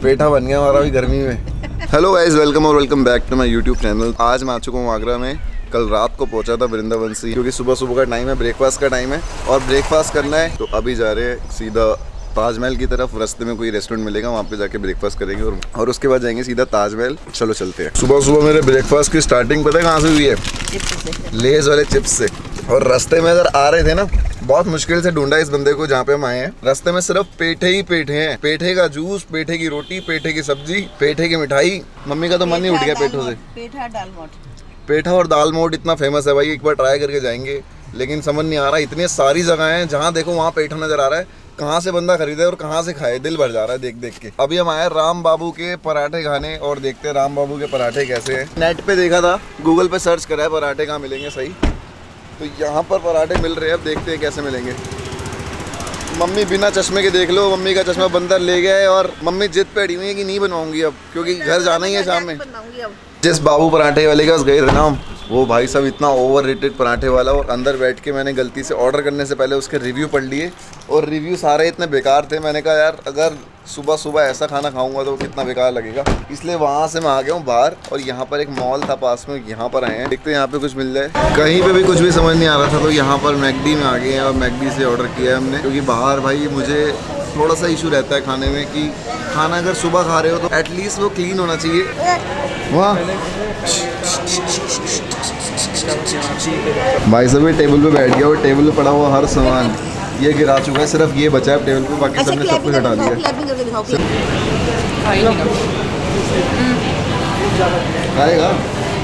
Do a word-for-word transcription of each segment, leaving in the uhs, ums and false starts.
पेठा बन गया हमारा भी गर्मी में। हेलो गाइस, वेलकम और welcome back to my YouTube channel. आज मैं आ चुका हूँ आगरा में। कल रात को पहुंचा था वृंदावन से, क्योंकि सुबह सुबह का टाइम है, ब्रेकफास्ट का टाइम है और ब्रेकफास्ट करना है। तो अभी जा रहे हैं सीधा ताजमहल की तरफ। रास्ते में कोई रेस्टोरेंट मिलेगा, वहाँ पे जाके ब्रेकफास्ट करेंगे और, और उसके बाद जाएंगे सीधा ताजमहल। चलो चलते हैं। सुबह सुबह मेरे ब्रेकफास्ट की स्टार्टिंग पता है कहाँ से हुई है? लेज वाले चिप्स से। और रास्ते में अगर आ रहे थे ना, बहुत मुश्किल से ढूंढा इस बंदे को जहाँ पे हम आए हैं। रास्ते में सिर्फ पेठे ही पेठे हैं। पेठे का जूस, पेठे की रोटी, पेठे की सब्जी, पेठे की मिठाई। मम्मी का तो मन ही उठ गया पेठों से। पेठा दाल मोठ, पेठा और दाल मोठ इतना फेमस है भाई, एक बार ट्राई करके जाएंगे। लेकिन समझ नहीं आ रहा, इतनी सारी जगह हैं जहाँ देखो वहाँ पेठा नजर आ रहा है। कहाँ से बंदा खरीदे और कहाँ से खाए, दिल भर जा रहा है देख देख के। अभी हम आए राम बाबू के पराठे खाने और देखते हैं राम बाबू के पराठे कैसे हैं। नेट पे देखा था, गूगल पे सर्च करा है पराठे कहाँ मिलेंगे सही, तो यहाँ पर पराठे मिल रहे हैं। अब देखते हैं कैसे मिलेंगे। मम्मी बिना चश्मे के देख लो, मम्मी का चश्मा बंदर ले गया है और मम्मी जिद पे अड़ी हुई है कि नहीं बनवाऊंगी अब, क्योंकि घर जाना ही है शाम में। जिस बाबू पराठे वाले के पास गए थे ना हम, वो भाई साहब इतना ओवर रेटेड पराठे वाला। और अंदर बैठ के मैंने गलती से ऑर्डर करने से पहले उसके रिव्यू पढ़ लिए और रिव्यू सारे इतने बेकार थे। मैंने कहा यार अगर सुबह सुबह ऐसा खाना खाऊंगा तो कितना बेकार लगेगा, इसलिए वहाँ से मैं आ गया हूँ बाहर। और यहाँ पर एक मॉल था पास में, यहाँ पर आए हैं, देखते हैं यहाँ पे कुछ मिल जाए। कहीं पे भी कुछ भी समझ नहीं आ रहा था, तो यहाँ पर मैकडी में आ गए हैं और मैकडी से ऑर्डर किया है हमने। क्योंकि बाहर भाई मुझे थोड़ा सा इशू रहता है खाने में, कि खाना अगर सुबह खा रहे हो तो एटलीस्ट वो क्लीन होना चाहिए। वाह भाई साहब ये टेबल पे बैठ गया और टेबल पे पड़ा हुआ हर सामान ये गिरा चुका है, सिर्फ ये बचा है टेबल पे, बाकी सबने सब कुछ हटा दिया। आएगा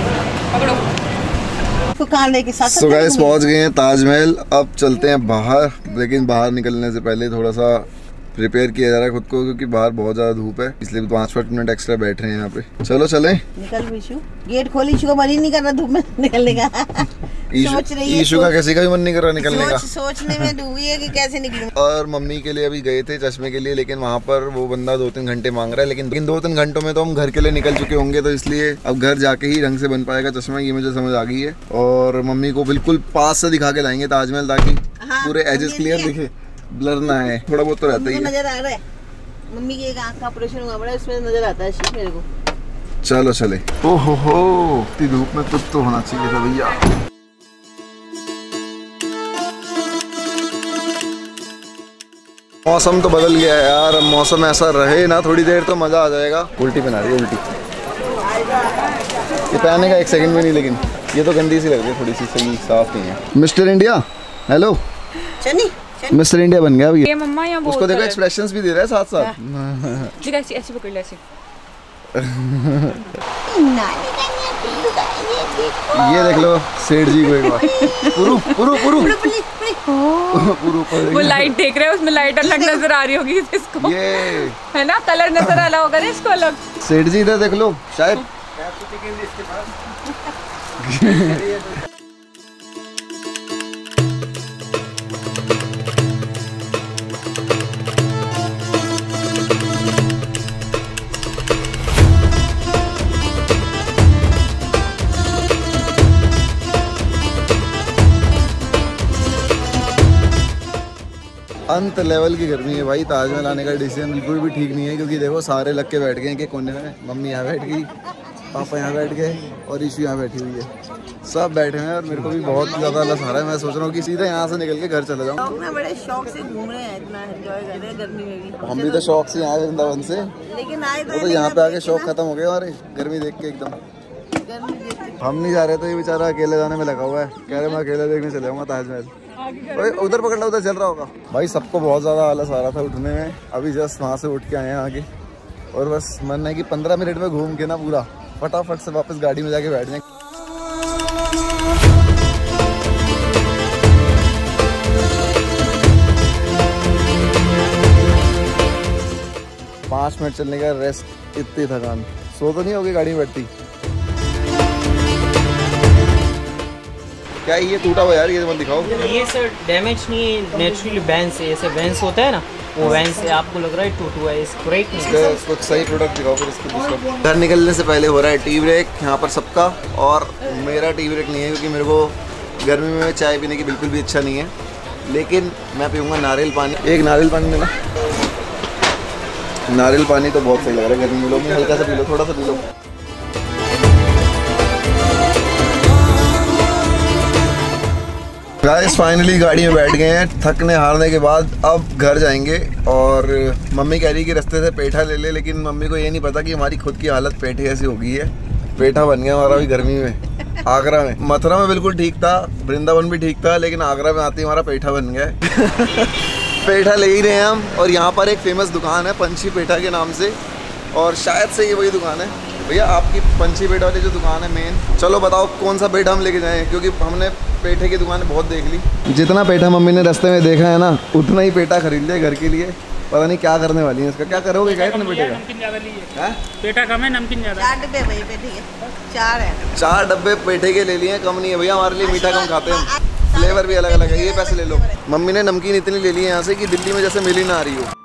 सो गाइस पहुंच गए हैं ताजमहल। अब चलते हैं बाहर, लेकिन बाहर निकलने से पहले थोड़ा सा प्रिपेयर किया जा रहा है खुद को, क्योंकि बाहर बहुत ज़्यादा धूप है, इसलिए पाँच पाँच मिनट एक्स्ट्रा बैठ रहे हैं यहाँ पे। चलो चलें। निकल विशु, गेट खोल, इशू का मन ही नहीं कर रहा धूप में निकलने का। सोच रही है, इशू का किसी का भी मन नहीं कर रहा निकलने सोच, का। सोचने में डूबी है कि कैसे निकलूं। और मम्मी के लिए अभी गए थे चश्मे के लिए, लेकिन वहाँ पर वो बंदा दो तीन घंटे मांग रहा है। लेकिन लेकिन दो तीन घंटों में तो हम घर के लिए निकल चुके होंगे, तो इसलिए अब घर जाके ही ढंग से बन पाएगा चश्मा, ये मुझे समझ आ गई है। और मम्मी को बिल्कुल पास से दिखा के लाएंगे ताजमहल, ताकि पूरे एजेस क्लियर दिखे, ब्लर ना है। थोड़ा बहुत तो रहता ही है। नजर आ रहा है मम्मी की एक आंख का ऑपरेशन हुआ बड़ा, इसमें नजर आता है मेरे को। चलो चले। ओहो हो, इतनी धूप में कुछ तो होना चाहिए था भैया। मौसम तो बदल गया है यार, अब मौसम ऐसा रहे ना थोड़ी देर तो मजा आ जाएगा। उल्टी पहना रही है, उल्टी ये पहनने का एक सेकंड में नहीं, लेकिन ये तो गंदी सी लग रही है थोड़ी सी, सही साफ नहीं है। मिस्टर इंडिया, हेलो चनी, मिस्टर इंडिया बन गया अभी ये। मम्मा यहाँ उसको देखो एक्सप्रेशंस भी दे रहा है साथ साथ। ऐसे ऐसे पकड़ ले ऐसे। ये देख लो सेठ जी को एक बार। पुरु पुरु पुरु पुरु पुरु वो लाइट देख रहे हैं, उसमें लाइट अलग नजर आ रही होगी इसको, ये है ना, कलर नजर आ रहा होगा ना इसको अलग। सेठ जी इधर देख लो शायद। अंत लेवल की गर्मी है भाई। ताजमहल आने का डिसीजन बिल्कुल भी ठीक नहीं है, क्योंकि देखो सारे लग के बैठ गए हैं कि कोने में। मम्मी यहाँ बैठ गई, पापा यहाँ बैठ गए और ईशू यहाँ बैठी हुई है, सब बैठे हैं। और मेरे को भी बहुत ज़्यादा लस आ रहा है। मैं सोच रहा हूँ कि सीधा यहाँ से निकल के घर चला जाऊँ। ना बड़े शौक से घूम रहे हैं, इतना एंजॉय कर रहे हैं गर्मी में भी। हम भी तो शौक से आए वृंदावन से, लेकिन आए तो, तो यहाँ पे आके शौक खत्म हो गया हमारे, गर्मी देख के एकदम। हम नहीं जा रहे, तो ये बेचारा अकेले जाने में लगा हुआ है, कह रहे मैं अकेले देखने चले जाऊँगा ताजमहल। उधर पकड़ना, उधर चल रहा होगा। भाई सबको बहुत ज़्यादा आलस आ रहा था उठने में, अभी जस्ट वहाँ से उठ के आए हैं आगे। और बस मन है कि पंद्रह मिनट में घूम के ना पूरा फटाफट से वापस गाड़ी में जाके बैठ जाए। पाँच मिनट चलने का रेस्ट, इतनी थकान, सो तो नहीं होगी गाड़ी में बैठती। क्या ये टूटा हुआ यार, ये मत दिखाओ। ये सर डैमेज नहीं है, नेचुरली वैन से, ऐसे वैंस होता है ना, वो वैन से आपको लग रहा है टूटा हुआ है, इस ब्रेक नहीं। कुछ सही प्रोडक्ट दिखाओ फिर इसके दूसरा। घर निकलने से पहले हो रहा है टी ब्रेक यहाँ पर सबका, और मेरा टी ब्रेक नहीं है, क्योंकि मेरे को गर्मी में चाय पीने की बिल्कुल भी इच्छा नहीं है। लेकिन मैं पीऊँगा नारियल पानी। एक नारियल पानी देना। नारियल पानी तो बहुत सही लग रहा है गर्मी में, लोग हल्का सा पी लो, थोड़ा सा पी लो। गाइस फाइनली गाड़ी में बैठ गए हैं, थकने हारने के बाद अब घर जाएंगे। और मम्मी कह रही कि रास्ते से पेठा ले ले, लेकिन मम्मी को ये नहीं पता कि हमारी खुद की हालत पेठे ऐसी हो गई है। पेठा बन गया हमारा भी गर्मी में। आगरा में, मथुरा में बिल्कुल ठीक था, वृंदावन भी ठीक था, लेकिन आगरा में आते ही हमारा पेठा बन गया है। पेठा ले ही रहे हैं हम। और यहाँ पर एक फेमस दुकान है पंछी पेठा के नाम से, और शायद से ये वही दुकान है। भैया आपकी पंछी पेठा वाली जो दुकान है मेन, चलो बताओ कौन सा पेठा हम लेके जाएं, क्योंकि हमने पेठे की दुकान बहुत देख ली। जितना पेठा मम्मी ने रास्ते में देखा है ना, उतना ही पेठा खरीद लिया घर के लिए। पता नहीं क्या करने वाली है इसका, क्या करोगे क्या इतने पेठे का? नमकीन ज़्यादा ली है, पेठा कम है, नमकीन ज़्यादा। चार डब्बे भाई पेठे के, चार है। चार डब्बे पेठे के ले लिए हैं, कम नहीं है भैया, हमारे लिए मीठा कम खाते हैं, फ्लेवर भी अलग अलग है। ये पैसे ले लो। मम्मी ने नमकीन इतनी ले ली है यहाँ से कि दिल्ली में जैसे मिल ही ना आ रही हो।